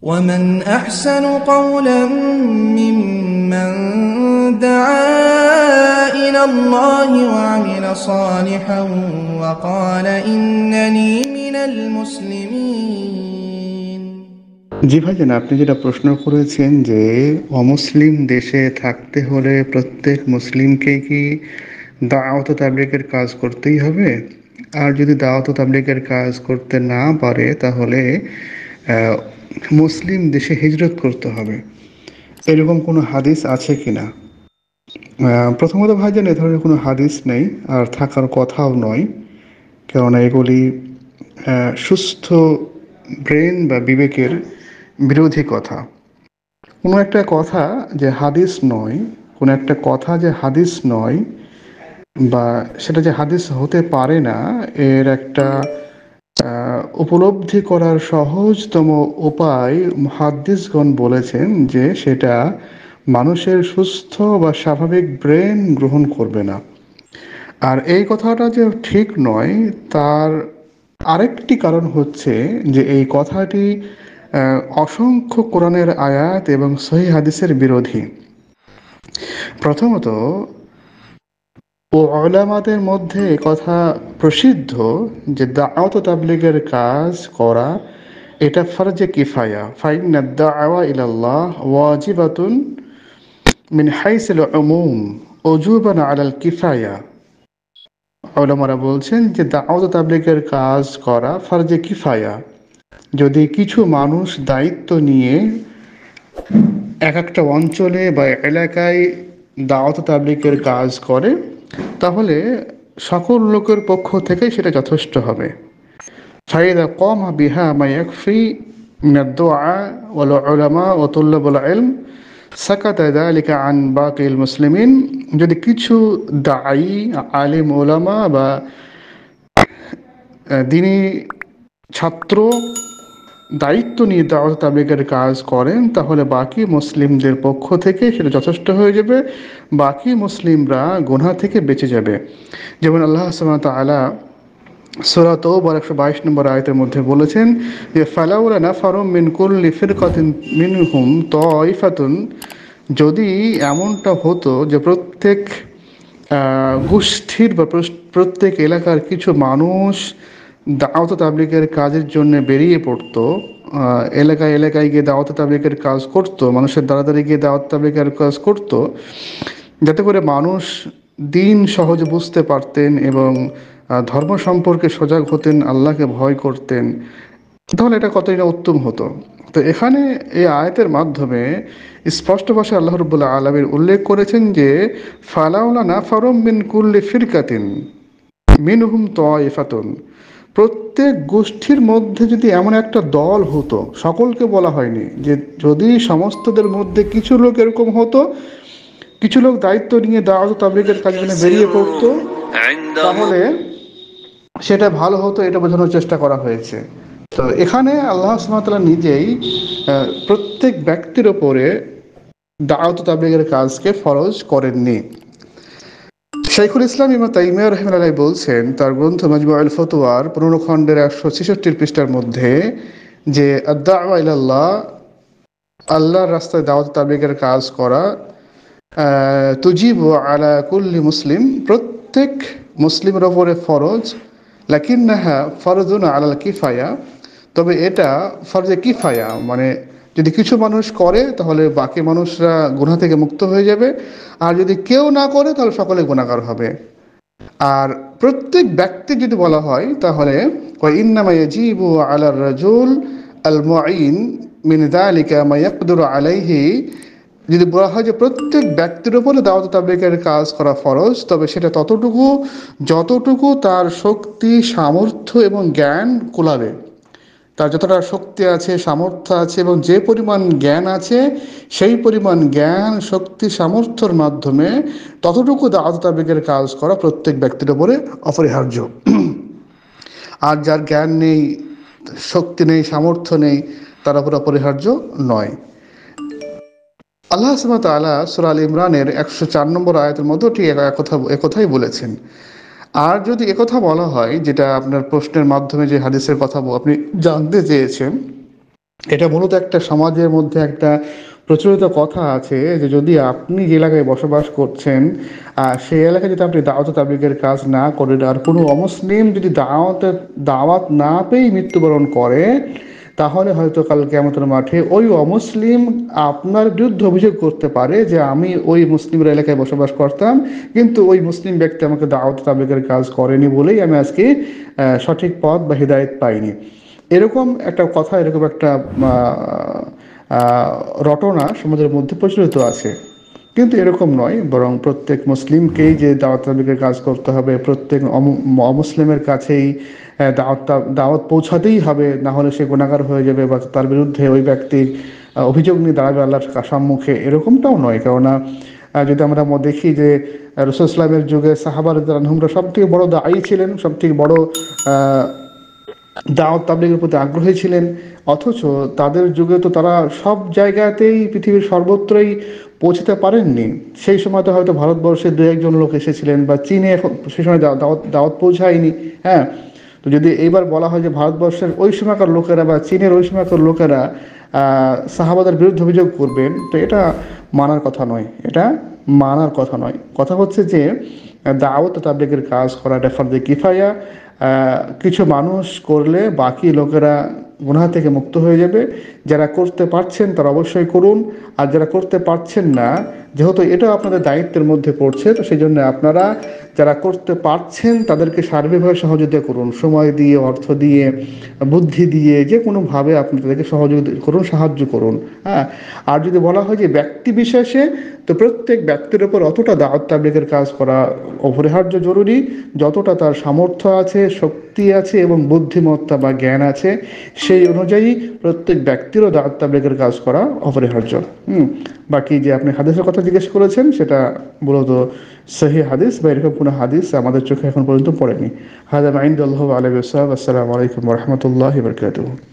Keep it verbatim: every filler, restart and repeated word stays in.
ومن أحسن قولا ممن دعا إلى الله وعمل صالحا وقال إنني من المسلمين। জি ভাইজান, আপনি যেটা প্রশ্ন করেছেন যে অমুসলিম দেশে থাকতে হলে প্রত্যেক মুসলিমকেই কি দাওয়াত ও তাবলীগের কাজ করতেই হবে, আর যদি দাওয়াত ও তাবলীগের কাজ করতে না পারে তাহলে আহ, মুসলিম দেশে হিজরত করতে হবে, এরকম কোনো হাদিস আছে কিনা? আহ, প্রথমত ভাইজান, এ ধরনের কোনো হাদিস নেই আর থাকার কথাও নয়, কেননা এগুলি আহ, সুস্থ ব্রেন বা বিবেকের বিরোধী কথা। কোনো একটা কথা যে হাদিস নয়, কোনো একটা কথা যে হাদিস নয় বা সেটা যে হাদিস হতে পারে না, এর একটা আহ, উপলব্ধি করার সহজতম উপায় মুহাদ্দিসগণ বলেছেন যে সেটা মানুষের সুস্থ বা স্বাভাবিক ব্রেন গ্রহণ করবে না। আর এই কথাটা যে ঠিক নয় তার আরেকটি কারণ হচ্ছে যে এই কথাটি আহ, অসংখ্য কোরআনের আয়াত এবং সহিহ হাদিসের বিরোধী। প্রথমত, ও উলামাদের মধ্যে এ কথা প্রসিদ্ধ যে দাওয়াত ও তাবলীগের কাজ করা এটা ফরজে কিফায়া, ফাইন্না দাওয়া ইলাল্লাহ ওয়াজিবাতুন মিন হাইসিল উমুম ওজুবান আলাল কিফায়া। উলামারা বলছেন যে দাওয়াত ও তাবলীগের কাজ করা ফরজে কিফায়া, যদি কিছু মানুষ দায়িত্ব নিয়ে এক একটা অঞ্চলে বা এলাকায় দাওয়াত ও তাবলীগের কাজ করে তাহলে সকল লোকের পক্ষ থেকে সেটা যথেষ্ট হবে। ফাইদা কম বিহা মা ইয়াকফি মিন আদ-দুআ ওয়াল উলামা ওয়া তুল্লাবুল ইলম সাকাতা যালিকা আন বাকিল মুসলিমিন। যদি কিছু দায়ী, আলিম, ওলামা বা দিনী ছাত্র দায়িত্ব নিয়ে দাওয়াত তাবলীগের কাজ করেন তাহলে বাকি মুসলিমদের পক্ষ থেকে সেটা যথেষ্ট হয়ে যাবে, বাকি মুসলিমরা গুনাহ থেকে বেঁচে যাবে। যেমন আল্লাহ সুবহানাহু ওয়া তাআলা সূরা তাওবার একশো বাইশ নম্বর আয়াতের মধ্যে বলেছেন যে ফালাউলা নাফারুম মিন কুল্লি ফিরকাতিন মিনহুম তাইফাতুন, যদি এমনটা হতো যে প্রত্যেক আহ, গোষ্ঠীর বা প্রত্যেক এলাকার কিছু মানুষ দাওয়াত তাবলীগের কাজের জন্য বেরিয়ে পড়তো, আহ, এলাকায় এলাকায় গিয়ে দাওয়াত তাবলীগের কাজ করত, মানুষের দ্বারা দ্বারা গিয়ে দাওয়াত তাবলীগের কাজ করত, যাতে করে মানুষ দিন সহজে বুঝতে পারতেন এবং আহ, ধর্ম সম্পর্কে সজাগ হতেন, আল্লাহকে ভয় করতেন, তাহলে এটা কতই না উত্তম হতো। তো এখানে এই আয়াতের মাধ্যমে স্পষ্ট ভাষায় আল্লাহ রাব্বুল আলামিন উল্লেখ করেছেন যে ফালাউলা নাফারুম মিন কুল্লি ফিরকাতিন মিনহুম তাইফাতুন, প্রত্যেক গোষ্ঠীর মধ্যে যদি এমন একটা দল হতো, সকলকে বলা হয়নি, যে যদি সমস্তদের মধ্যে কিছু লোক এরকম হতো, কিছু লোক দায়িত্ব নিয়ে দাওয়াত তাবলীগের কাজে জন্য বেরিয়ে পড়তো, তাহলে সেটা ভালো হতো, এটা বোঝানোর চেষ্টা করা হয়েছে। তো এখানে আল্লাহ সুবহানাহু ওয়া তাআলা নিজেই আহ, প্রত্যেক ব্যক্তির ওপরে দাওয়াত তাবলীগের কাজকে ফরজ করেননি। শাইখুল ইসলাম ইবনে তাইমিয়া রাহিমাহুল্লাহ বলছেন তার গ্রন্থ মাজমুউল ফতোয়ার পনেরো খণ্ডের একশো ছেষট্টি পৃষ্ঠার মধ্যে যে আদ-দাওয়া ইলাল্লাহ, আল্লাহর রাস্তায় দাওয়াত তাবলীগের কাজ করা, তুজিবু আলা কুল্লি মুসলিম, প্রত্যেক মুসলিমের ওপরে ফরজ, লাকিন্নাহা ফরজুন আলাল কিফায়া, তবে এটা ফরজে কিফায়া, মানে যদি কিছু মানুষ করে তাহলে বাকি মানুষরা গুনাহ থেকে মুক্ত হয়ে যাবে, আর যদি কেউ না করে তাহলে সকলে গুনাহগার হবে। আর প্রত্যেক ব্যক্তি যদি বলা হয় তাহলে ওয়া ইন্নামা ইয়াজিবু আলার রাজুল আল মুঈন মিন যালিকা মা ইয়াকদিরু আলাইহি, যদি বলা হয় যে প্রত্যেক ব্যক্তির উপরে দাওয়াত তাবলীগের কাজ করা ফরজ, তবে সেটা ততটুকু যতটুকু তার শক্তি, সামর্থ্য এবং জ্ঞান কুলাবে। তার যতটা শক্তি আছে, সামর্থ্য আছে এবং যে পরিমাণ জ্ঞান আছে, সেই পরিমাণ জ্ঞান, শক্তি, সামর্থ্যের মাধ্যমে ততটুকু দাওয়াত তাবলীগের কাজ করা প্রত্যেক ব্যক্তির উপরে অপরিহার্য। আর যার জ্ঞান নেই, শক্তি নেই, সামর্থ্য নেই, তার উপর অপরিহার্য নয়। আল্লাহ সুবহানাহু ওয়া তাআলা সূরা আল ইমরানের একশো চার নম্বর আয়াতের মধ্যে ঠিক একথা একথাই বলেছেন। আর যদি একথা বলা হয়, যেটা আপনার প্রশ্নের মাধ্যমে যে হাদিসের কথা আপনি জানতে চেয়েছেন, এটা মূলত একটা সমাজের মধ্যে একটা প্রচলিত কথা আছে যে যদি আপনি যে এলাকায় বসবাস করছেন আহ, সেই এলাকায় যদি আপনি দাওয়াত তাবলীগের কাজ না করেন আর কোনো অমুসলিম যদি দাওয়াতের দাওয়াত না পেয়ে মৃত্যুবরণ করে, তাহলে হয়তো কাল কিয়ামতের মাঠে ওই অমুসলিম আপনার বিরুদ্ধে অভিযোগ করতে পারে যে আমি ওই মুসলিমের এলাকায় বসবাস করতাম, কিন্তু ওই মুসলিম ব্যক্তি আমাকে দাওয়াত তাবলীগের কাজ করেনি বলেই আমি আজকে আহ, সঠিক পথ বা হিদায়েত পাইনি। এরকম একটা কথা, এরকম একটা আহ, আহ, রটনা সমাজের মধ্যে প্রচলিত আছে। কিন্তু এরকম নয়, বরং প্রত্যেক মুসলিমকেই যে দাওয়াত তাবলীগের কাজ করতে হবে, প্রত্যেক অমু- অমুসলিমের কাছেই আহ, দাওয়াত তা- দাওয়াত পৌঁছাতেই হবে, না হলে সে গুনাহগার হয়ে যাবে বা তার বিরুদ্ধে ওই ব্যক্তির আহ, অভিযোগ নিয়ে দাঁড়াবে আল্লাহর সম্মুখে, এরকমটাও নয়। কেননা আহ, যদি আমরা ম- দেখি যে রাসূল ইসলামের যুগে সাহাবা রাদিয়াল্লাহু আনহুমরা সব থেকে বড় দায়ী ছিলেন, সব থেকে বড় আহ, দাওয়াত তাবলীগের প্রতি আগ্রহী ছিলেন, অথচ তাদের যুগে তো তারা সব জায়গাতেই পৃথিবীর সর্বত্রই পৌঁছতে পারেননি। সেই সময় তো হয়তো ভারতবর্ষে দু একজন লোক এসেছিলেন, বা চীনে এখন সেই সময় দাওয়াত দাওয়াত দাওয়াত পৌঁছায়নি। হ্যাঁ, তো যদি এইবার বলা হয় যে ভারতবর্ষের ওই সময়কার লোকেরা বা চীনের ওই সময়কার লোকেরা আহ, সাহাবাদের বিরুদ্ধে অভিযোগ করবেন, তো এটা মানার কথা নয়, এটা মানার কথা নয়। কথা হচ্ছে যে দাওয়াত তাবলীগের কাজ করা এটা ফরজে কিফায়া। আহ, কিছু মানুষ করলে বাকি লোকেরা গুনাহ থেকে মুক্ত হয়ে যাবে। যারা করতে পারছেন তারা অবশ্যই করুন, আর যারা করতে পারছেন না, যেহেতু এটা আপনাদের দায়িত্বের মধ্যে পড়ছে, তো সেই জন্য আপনারা যারা করতে পারছেন তাদেরকে সার্বিকভাবে সহযোগিতা করুন, সময় দিয়ে, অর্থ দিয়ে, বুদ্ধি দিয়ে, যে কোনোভাবে আপনি তাদেরকে সহযোগিতা করুন, সাহায্য করুন। হ্যাঁ, আর যদি বলা হয় যে ব্যক্তি বিশেষে, তো প্রত্যেক ব্যক্তির উপর অতটা দাওয়াত তাবলীগের কাজ করা অপরিহার্য জরুরি যতটা তার সামর্থ্য আছে, শক্তি আছে এবং বুদ্ধিমত্তা বা জ্ঞান আছে, সেই অনুযায়ী প্রত্যেক ব্যক্তিরও দাওয়াত তাবলীগের কাজ করা অপরিহার্য। হুম বাকি যে আপনি হাদিসের কথা জিজ্ঞেস করেছেন, সেটা মূলত সহি হাদিস বা এরকম কোনো হাদিস আমাদের চোখে এখন পর্যন্ত পড়েনি। হাদা মাইন্দাল্লাহু আলাইহি ওয়াসাল্লাম। আসসালামু আলাইকুম ওয়া রাহমাতুল্লাহি ওয়া বারাকাতুহু।